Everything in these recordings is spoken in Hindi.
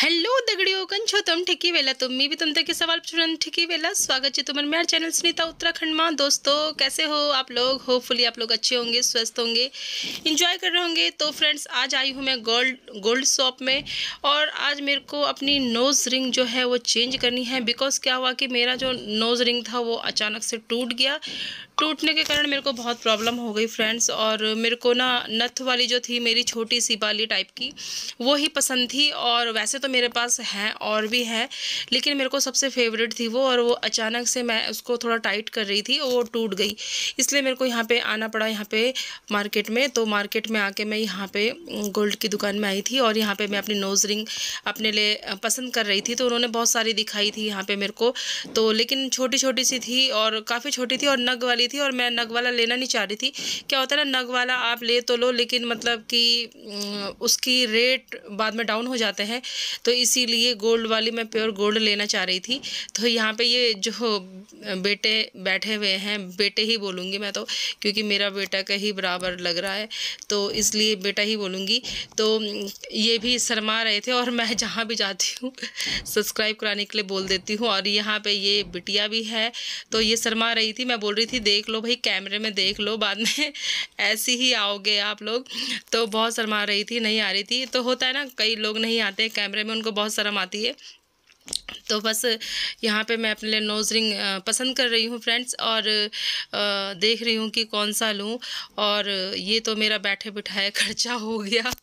हॅलो दगडियो कंछो तुम ठिकी वेला तुम मी भी तुम तक के सवाल पूछन ठिकी वेला स्वागत है तुम्हारे मेरे चैनल सुनीता उत्तराखंड में। दोस्तों कैसे हो आप लोग? होपफुली आप लोग अच्छे होंगे, स्वस्थ होंगे, इंजॉय कर रहे होंगे। तो फ्रेंड्स आज आई हूँ मैं गोल्ड शॉप में और आज मेरे को अपनी नोज़ रिंग जो है वो चेंज करनी है। बिकॉज क्या हुआ कि मेरा जो नोज़ रिंग था वो अचानक से टूट गया। टूटने के कारण मेरे को बहुत प्रॉब्लम हो गई फ्रेंड्स। और मेरे को ना नथ वाली जो थी मेरी छोटी सी बाली टाइप की वो ही पसंद थी। और वैसे तो मेरे पास है और भी है, लेकिन मेरे को सबसे फेवरेट थी वो। और वो अचानक से मैं उसको थोड़ा टाइट कर रही थी और वो टूट गई। इसलिए मेरे को यहाँ पे आना पड़ा, यहाँ पे मार्केट में। तो मार्केट में आके मैं यहाँ पे गोल्ड की दुकान में आई थी और यहाँ पे मैं अपनी नोज़ रिंग अपने लिए पसंद कर रही थी। तो उन्होंने बहुत सारी दिखाई थी यहाँ पे मेरे को, तो लेकिन छोटी छोटी सी थी और काफ़ी छोटी थी और नग वाली थी। और मैं नग वाला लेना नहीं चाह रही थी। क्या होता है ना, नग वाला आप ले तो लो लेकिन मतलब कि उसकी रेट बाद में डाउन हो जाते हैं। तो इसीलिए गोल्ड वाली मैं प्योर गोल्ड लेना चाह रही थी। तो यहाँ पे ये जो बेटे बैठे हुए हैं, बेटे ही बोलूँगी मैं तो, क्योंकि मेरा बेटा का ही बराबर लग रहा है तो इसलिए बेटा ही बोलूँगी। तो ये भी शर्मा रहे थे और मैं जहाँ भी जाती हूँ सब्सक्राइब कराने के लिए बोल देती हूँ। और यहाँ पे ये बिटिया भी है तो ये शर्मा रही थी। मैं बोल रही थी देख लो भाई, कैमरे में देख लो, बाद में ऐसे ही आओगे आप लोग। तो बहुत शर्मा रही थी, नहीं आ रही थी। तो होता है ना, कई लोग नहीं आते कैमरे में, उनको बहुत शर्म आती है। तो बस यहाँ पे मैं अपने लिए नोज़ रिंग पसंद कर रही हूँ फ्रेंड्स। और देख रही हूँ कि कौन सा लूँ। और ये तो मेरा बैठे बिठाए खर्चा हो गया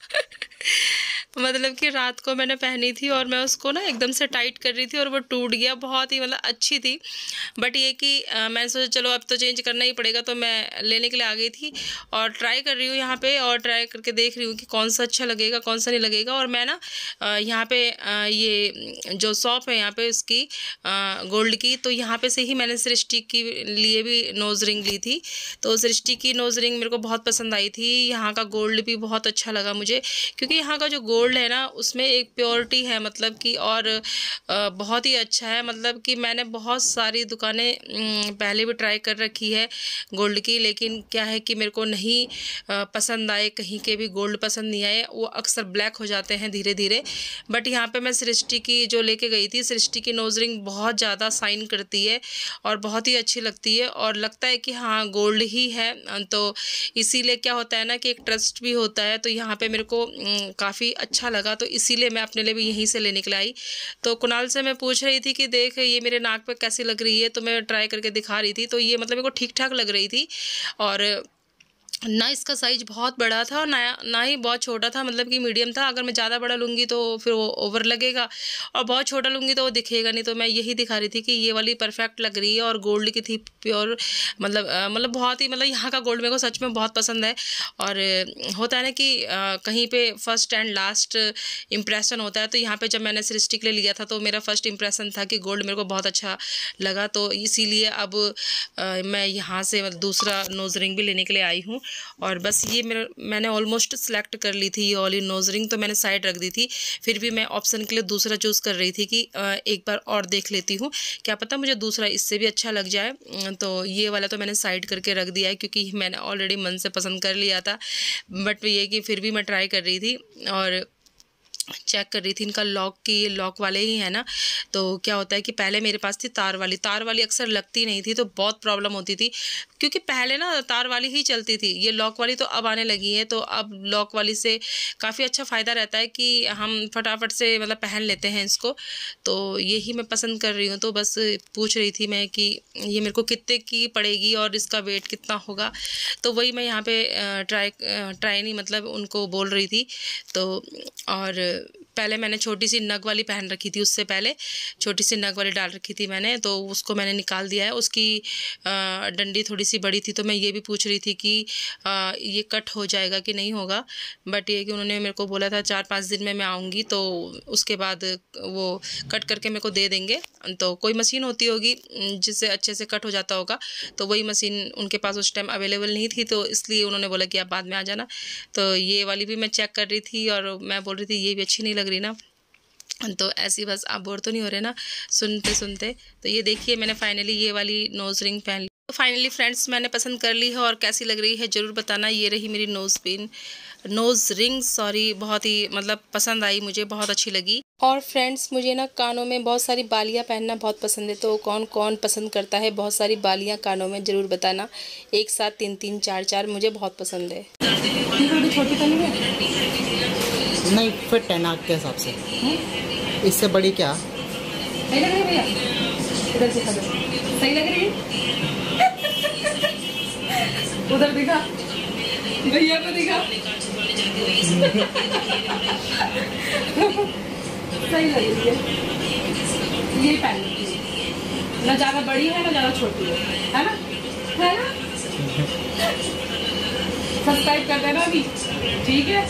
मतलब कि रात को मैंने पहनी थी और मैं उसको ना एकदम से टाइट कर रही थी और वो टूट गया। बहुत ही मतलब अच्छी थी, बट ये कि मैंने सोचा चलो अब तो चेंज करना ही पड़ेगा। तो मैं लेने के लिए आ गई थी और ट्राई कर रही हूँ यहाँ पे, और ट्राई करके देख रही हूँ कि कौन सा अच्छा लगेगा कौन सा नहीं लगेगा। और मैं ना यहाँ पे ये जो शॉप है यहाँ पे इसकी गोल्ड की, तो यहाँ पे से ही मैंने सृष्टि के लिए भी नोज़ रिंग ली थी। तो सृष्टि की नोज़ रिंग मेरे को बहुत पसंद आई थी। यहाँ का गोल्ड भी बहुत अच्छा लगा मुझे, क्योंकि यहाँ का जो गोल्ड है ना उसमें एक प्योरिटी है मतलब कि, और बहुत ही अच्छा है। मतलब कि मैंने बहुत सारी दुकानें पहले भी ट्राई कर रखी है गोल्ड की, लेकिन क्या है कि मेरे को नहीं पसंद आए, कहीं के भी गोल्ड पसंद नहीं आए, वो अक्सर ब्लैक हो जाते हैं धीरे धीरे। बट यहाँ पे मैं सृष्टि की जो लेके गई थी, सृष्टि की नोज़ रिंग बहुत ज़्यादा शाइन करती है और बहुत ही अच्छी लगती है और लगता है कि हाँ गोल्ड ही है। तो इसीलिए क्या होता है ना कि एक ट्रस्ट भी होता है। तो यहाँ पे मेरे को काफ़ी अच्छा लगा, तो इसीलिए मैं अपने लिए भी यहीं से लेने के लिए आई। तो कुणाल से मैं पूछ रही थी कि देख ये मेरे नाक पे कैसी लग रही है, तो मैं ट्राई करके दिखा रही थी। तो ये मतलब मेरे को ठीक ठाक लग रही थी। और ना इसका साइज बहुत बड़ा था और ना ही बहुत छोटा था, मतलब कि मीडियम था। अगर मैं ज़्यादा बड़ा लूँगी तो फिर वो ओवर लगेगा और बहुत छोटा लूँगी तो वो दिखेगा नहीं। तो मैं यही दिखा रही थी कि ये वाली परफेक्ट लग रही है और गोल्ड की थी प्योर। मतलब बहुत ही मतलब यहाँ का गोल्ड मेरे को सच में बहुत पसंद है। और होता है ना कि कहीं पे फर्स्ट एंड लास्ट इम्प्रेशन होता है। तो यहाँ पे जब मैंने सृष्टि के लिए लिया था तो मेरा फर्स्ट इम्प्रेशन था कि गोल्ड मेरे को बहुत अच्छा लगा। तो इसीलिए अब मैं यहाँ से दूसरा नोज़ रिंग भी लेने के लिए आई हूँ। और बस ये मैंने ऑलमोस्ट सेलेक्ट कर ली थी ये वाली नोज़ रिंग, तो मैंने साइड रख दी थी। फिर भी मैं ऑप्शन के लिए दूसरा चूज़ कर रही थी कि एक बार और देख लेती हूँ, क्या पता मुझे दूसरा इससे भी अच्छा लग जाए। तो ये वाला तो मैंने साइड करके रख दिया है क्योंकि मैंने ऑलरेडी मन से पसंद कर लिया था। बट ये कि फिर भी मैं ट्राई कर रही थी और चेक कर रही थी इनका लॉक की, ये लॉक वाले ही है ना। तो क्या होता है कि पहले मेरे पास थी तार वाली अक्सर लगती नहीं थी तो बहुत प्रॉब्लम होती थी, क्योंकि पहले ना तार वाली ही चलती थी। ये लॉक वाली तो अब आने लगी है, तो अब लॉक वाली से काफ़ी अच्छा फ़ायदा रहता है कि हम फटाफट से मतलब पहन लेते हैं इसको। तो यही मैं पसंद कर रही हूँ। तो बस पूछ रही थी मैं कि ये मेरे को कितने की पड़ेगी और इसका वेट कितना होगा। तो वही मैं यहाँ पे ट्राई नहीं मतलब उनको बोल रही थी। तो और पहले मैंने छोटी सी नग वाली पहन रखी थी, उससे पहले छोटी सी नग वाली डाल रखी थी मैंने, तो उसको मैंने निकाल दिया है। उसकी डंडी थोड़ी सी बड़ी थी। तो मैं ये भी पूछ रही थी कि ये कट हो जाएगा कि नहीं होगा। बट ये कि उन्होंने मेरे को बोला था 4-5 दिन में मैं आऊँगी तो उसके बाद वो कट करके मेरे को दे देंगे। तो कोई मशीन होती होगी जिससे अच्छे से कट हो जाता होगा, तो वही मशीन उनके पास उस टाइम अवेलेबल नहीं थी, तो इसलिए उन्होंने बोला कि आप बाद में आ जाना। तो ये वाली भी मैं चेक कर रही थी और मैं बोल रही थी ये भी अच्छी नहीं लग रही ना। तो ऐसी बस आप बोर तो नहीं हो रहे ना सुनते सुनते। तो ये देखिए मैंने फाइनली ये वाली नोज़ रिंग पहन ली। तो फाइनली फ्रेंड्स मैंने पसंद कर ली है और कैसी लग रही है ज़रूर बताना। ये रही मेरी नोज़ रिंग, सॉरी, बहुत ही मतलब पसंद आई मुझे, बहुत अच्छी लगी। और फ्रेंड्स, मुझे ना कानों में बहुत सारी बालियाँ पहनना बहुत पसंद है। तो कौन कौन पसंद करता है बहुत सारी बालियाँ कानों में, ज़रूर बताना। एक साथ 3-3 4-4 मुझे बहुत पसंद है। थोड़ी छोटी तो नहीं है? नहीं, फिट है नाक के हिसाब से। इससे बड़ी क्या सही लग रही है भैया? इधर दिखा दो, सही लग रही है? उधर दिखा, भैया को दिखा। सही लग रही है, ये पहन लीजिए। ना ज़्यादा बड़ी है ना ज़्यादा छोटी है ना? है ना? सब्सक्राइब कर देना अभी, ठीक है?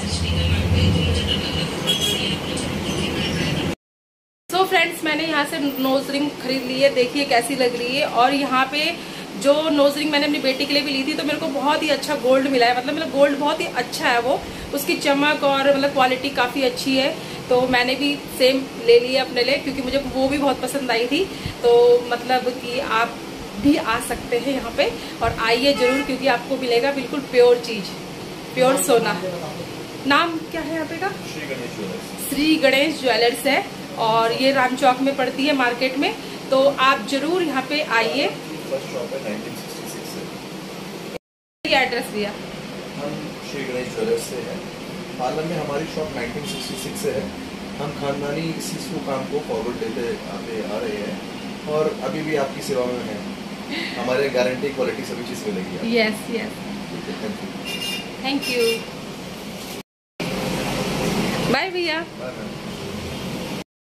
तो फ्रेंड्स, मैंने यहाँ से नोज रिंग खरीद ली है, देखिए कैसी लग रही है। और यहाँ पे जो नोज रिंग मैंने अपनी बेटी के लिए भी ली थी, तो मेरे को बहुत ही अच्छा गोल्ड मिला है। मतलब गोल्ड बहुत ही अच्छा है, वो उसकी चमक और मतलब क्वालिटी काफ़ी अच्छी है। तो मैंने भी सेम ले लिया अपने लिए, क्योंकि मुझे वो भी बहुत पसंद आई थी। तो मतलब कि आप भी आ सकते हैं यहाँ पे, और आइए ज़रूर, क्योंकि आपको मिलेगा बिल्कुल प्योर चीज़, प्योर सोना। नाम क्या है यहाँ पे का? श्री गणेश ज्वेलर्स है, और ये राम चौक में पड़ती है मार्केट में। तो आप जरूर यहाँ पे आइए। फर्स्ट शॉप है 1966 से। ये एड्रेस दिया, हम श्री गणेश ज्वेलर्स से हैं। पार्लर में हमारी शॉप 1966 से है। हम खानदानी इसी काम को फॉरवर्ड लेते आते आ रहे हैं, और अभी भी आपकी सेवा में हैं। हमारे गारंटी क्वालिटी सभी चीज़ मिलेगी। Yes yes, thank you, bye भैया।